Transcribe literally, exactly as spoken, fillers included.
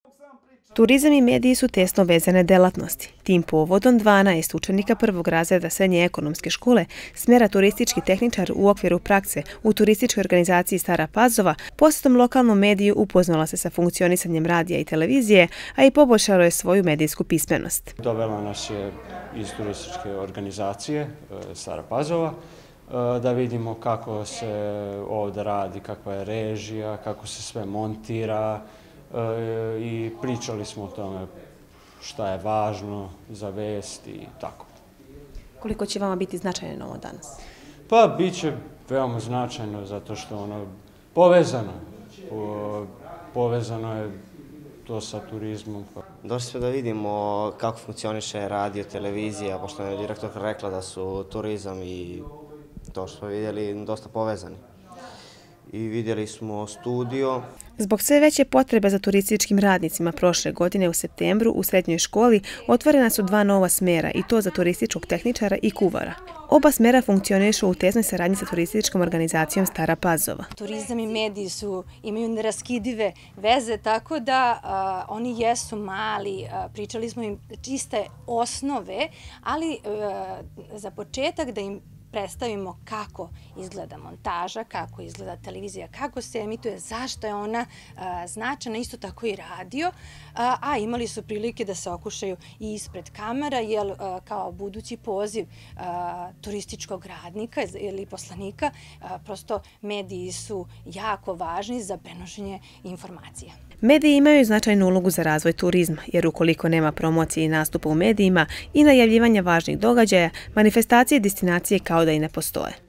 Turizam i mediji su tesno vezane delatnosti. Tim povodom dvanaest učenika prvog razreda srednje ekonomske škole smjera turistički tehničar u okviru prakse u turističkoj organizaciji Stara Pazova posjetom lokalnom mediju upoznala se sa funkcionisanjem radija i televizije, a i poboljšala je svoju medijsku pismenost. Dovela nas je iz turističke organizacije Stara Pazova da vidimo kako se ovdje radi, kakva je režija, kako se sve montira, i pričali smo o tome šta je važno za vest i tako. Koliko će vama biti značajno ovo danas? Pa, bit će veoma značajno zato što ono povezano. Povezano je to sa turizmom. Došli smo da vidimo kako funkcioniše radio, televizija, pošto je direktorka rekla da su turizam i to što smo vidjeli dosta povezani. I vidjeli smo studio. Zbog sve veće potrebe za turističkim radnicima prošle godine u septembru u srednjoj školi otvorena su dva nova smjera i to za turističkog tehničara i kuvara. Oba smjera funkcionišu u tesnoj saradnji sa turističkom organizacijom Stara Pazova. Turizam i mediji su, imaju neraskidive veze, tako da a, oni jesu mali, a, pričali smo im čiste osnove, ali a, za početak da im predstavimo kako izgleda montaža, kako izgleda televizija, kako se emituje, zašto je ona a, značajna, isto tako i radio, a, a imali su prilike da se okušaju i ispred kamera, jer a, kao budući poziv a, turističkog radnika ili poslanika, a, prosto mediji su jako važni za prenošenje informacija. Mediji imaju značajnu ulogu za razvoj turizma, jer ukoliko nema promocije i nastupa u medijima i najavljivanja važnih događaja, manifestacije i destinacije kao da i ne postoje.